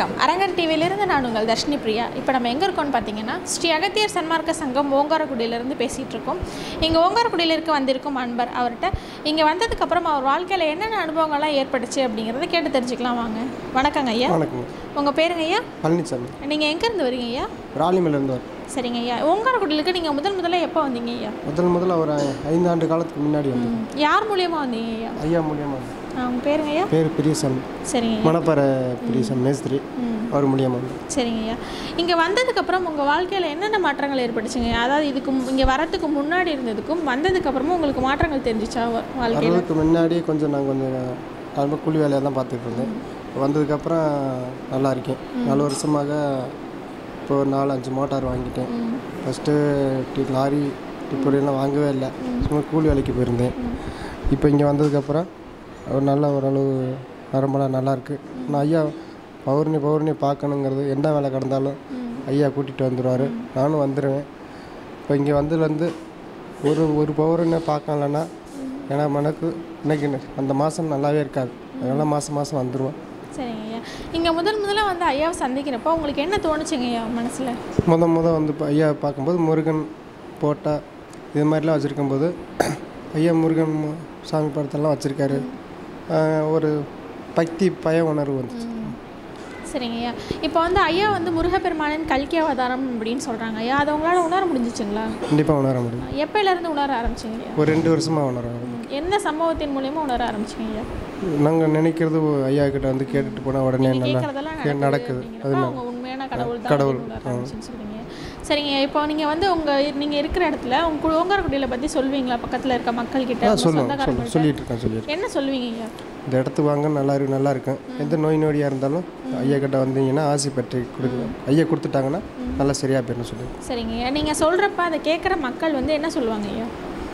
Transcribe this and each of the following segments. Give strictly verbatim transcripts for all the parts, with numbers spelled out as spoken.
வணக்கம். அரங்கர் டிவியிலிருந்து நான் உங்கள் தர்ஷினி பிரியா. இப்போ நம்ம எங்கே இருக்கோம்னு பார்த்தீங்கன்னா ஸ்ரீ அகத்தியர் சன்மார்க்க சங்கம் ஓங்காரக்குடியிலேருந்து பேசிகிட்டு இருக்கோம். இங்கே ஓங்காரக்குடியிலிருக்கு வந்திருக்கும் அன்பர் அவர்கிட்ட இங்கே வந்ததுக்கப்புறம் அவர் வாழ்க்கையில் என்னென்ன அனுபவங்கள்லாம் ஏற்பட்டுச்சு அப்படிங்கிறத கேட்டு தெரிஞ்சுக்கலாம் வாங்க. வணக்கங்க ஐயா. வணக்கம். உங்கள் பேருங்க ஐயா? பழனிச்சாமி. நீங்கள் எங்கேருந்து வரீங்க ஐயா? விராலிமலையிலேருந்து வர. சரிங்க ஐயா. ஓங்காரக்குடியிலுக்கு நீங்கள் முதல் முதல்ல எப்போ வந்தீங்க ஐயா? முதல் முதல்ல ஒரு ஐந்து ஆண்டு காலத்துக்கு முன்னாடி வந்து. யார் மூலியமாக வந்தீங்க ஐயா? ஐயா மூலியமாக. உங்கள் பேருங்க ஐயா? பேர் பெரியசாமி. சரிங்க. மணப்பாறை பெரியசாமி மேஸ்திரி அவர் மூலியமாக. சரிங்க ஐயா. இங்கே வந்ததுக்கப்புறம் உங்கள் வாழ்க்கையில் என்னென்ன மாற்றங்கள் ஏற்பட்டுச்சுங்க? அதாவது இதுக்கு இங்கே வரத்துக்கு முன்னாடி இருந்ததுக்கும் வந்ததுக்கப்புறமும் உங்களுக்கு மாற்றங்கள் தெரிஞ்சிச்சா வாழ்க்கையில்? அதுக்கு முன்னாடி கொஞ்சம் நான் கொஞ்சம் ரொம்ப கூலி வேலையாக தான் பார்த்துட்டு இருந்தேன். வந்ததுக்கப்புறம் நல்லா இருக்கேன். நாலு வருஷமாக இப்போ ஒரு நாலு அஞ்சு மோட்டார் வாங்கிட்டேன். ஃபஸ்ட்டு டி லாரி டிப்பரெல்லாம் வாங்கவே இல்லை, சும்மா கூலி வேலைக்கு போயிருந்தேன். இப்போ இங்கே வந்ததுக்கப்புறம் ஒரு நல்ல ஓரளவு நரம்பெல்லாம் நல்லாயிருக்கு. நான் ஐயா பௌர்ணி பௌர்ணி பார்க்கணுங்கிறது என்ன வேலை கிடந்தாலும் ஐயா கூட்டிகிட்டு வந்துடுவார், நானும் வந்துடுவேன். இப்போ இங்கே வந்ததுலேருந்து ஒரு ஒரு பௌர்ணி பார்க்கலன்னா ஏன்னா எனக்கு இன்னைக்கு அந்த மாதம் நல்லாவே இருக்காது, அதனால் மாதம் மாதம் வந்துடுவேன். சரிங்க ஐயா. இங்கே முதல் முதல்ல வந்து ஐயாவை சந்திக்கிறப்போ உங்களுக்கு என்ன தோணுச்சுங்க ஐயா மனசில்? முத முத வந்து இப்போ ஐயா பார்க்கும்போது முருகன் போட்டா இது மாதிரிலாம் வச்சுருக்கும்போது ஐயா முருகன் சாமி படத்தெல்லாம் வச்சுருக்காரு, ஒரு பக்தி பய உணர்வு வந்துச்சு. சரிங்க ஐயா. இப்போ வந்து ஐயா வந்து முருகப்பெருமானின் கல்கி அவதாரம் அப்படின்னு சொல்கிறாங்க ஐயா, அதை உங்களால் உணர முடிஞ்சிச்சுங்களா? கண்டிப்பாக உணர முடியும். எப்போலேருந்து உணர ஆரம்பிச்சிங்க ஐயா? ஒரு ரெண்டு வருஷமாக உணர ஆரம்பிச்சு. எந்த சம்பவத்தின் மூலியமாக உணர ஆரம்பிச்சிங்க ஐயா? நாங்கள் நினைக்கிறது ஐயா கிட்ட வந்து கேட்டுட்டு போனால் உடனே நல்லா நடக்குது. அது உண்மையான கடவுள் கடவுள் சொல்கிறீங்க. சரிங்க. இப்போ நீங்கள் வந்து உங்கள் நீங்கள் இருக்கிற இடத்துல உங்கள் ஓங்காரக்குடியில் பற்றி சொல்வீங்களா பக்கத்தில் இருக்க மக்கள்கிட்ட? சொல்லுங்க, சொல்லிட்டு இருக்கேன். சொல்லி என்ன சொல்லுவீங்க ஐயா? இந்த இடத்துக்கு வாங்க நல்லா இருக்கு, நல்லா இருக்கும். எந்த நோய் நொடியாக இருந்தாலும் ஐயா கிட்ட வந்தீங்கன்னா ஆசி பற்றி கொடுங்க. ஐயா கொடுத்துட்டாங்கன்னா நல்லா சரியாக போயிடும் சொல்லி. சரிங்க. நீங்கள் சொல்கிறப்ப அதை கேட்குற மக்கள் வந்து என்ன சொல்லுவாங்க ஐயா?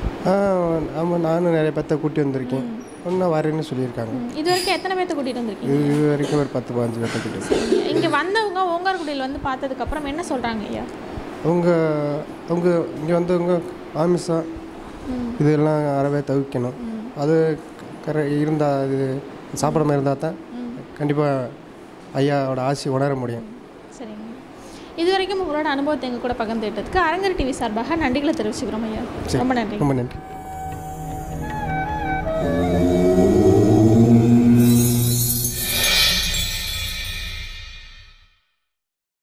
ஆமாம், நானும் நிறைய பேர்த்த கூட்டி வந்திருக்கேன், ஒன்றும் வரேன்னு சொல்லியிருக்காங்க. இது வரைக்கும் எத்தனை பேர்த்த கூட்டிகிட்டு வந்திருக்கீங்க? இது வரைக்கும் ஒரு பத்து பதினஞ்சு பேர்த்த கூட்டிட்டு. இங்கே வந்தவங்க ஓங்காரக்குடியில் வந்து பார்த்ததுக்கப்புறம் என்ன சொல்கிறாங்க ஐயா? அவங்க அவங்க இங்கே வந்தவங்க ஆமிசம் இதெல்லாம் அறவே தவிர்க்கணும். அது கர இருந்தால் அது சாப்பிடாம இருந்தால் தான் கண்டிப்பாக ஐயாவோட ஆசி உணர முடியும். சரிங்க. இது வரைக்கும் உங்களோட அனுபவத்தை எங்கள் கூட பகிர்ந்துட்டதுக்கு அரங்கர் டிவி சார்பாக நன்றிகளை தெரிவிச்சுக்கிறோம் ஐயா. ரொம்ப நன்றி. ரொம்ப நன்றி.